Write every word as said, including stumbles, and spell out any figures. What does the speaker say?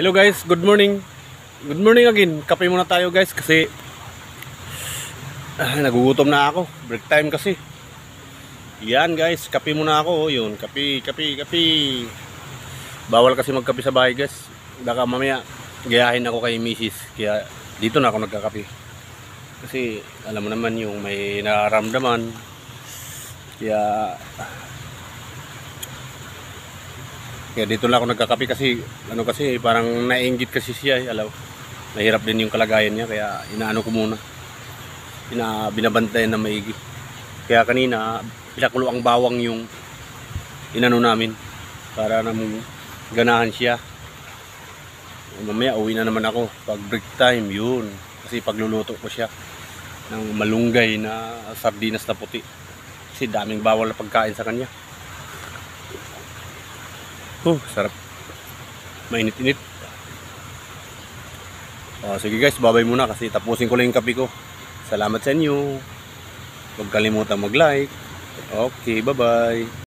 Hello guys, good morning. Good morning again. Kape muna tayo guys kasi ah, nagugutom na ako. Break time kasi. Yan guys, kape muna ako. Yun, kape, kape, kape. Bawal kasi magkape sa bahay guys. Baka mamaya gayahin ako kay misis. Kaya dito na ako nagkakape. Kasi alam mo naman yung may nararamdaman. Kaya Kaya dito lang ako nagkakape kasi ano kasi parang nainggit kasi siya, eh, alam. Mahirap din yung kalagayan niya kaya inaano ko muna. Ina binabantayan na maigi. Kaya kanina pinakulo ang bawang yung inano namin para namang ganahan siya. Mamaya uwi na naman ako pag break time yun. Kasi pagluluto ko siya ng malunggay na sardinas na puti. Kasi daming bawal na pagkain sa kanya. Oh, sarap. Mainit-init. Oh, sige guys, babay muna kasi tapusin ko lang yung kape ko. Salamat sa inyo. Huwag kalimutan mag-like. Okay, bye-bye.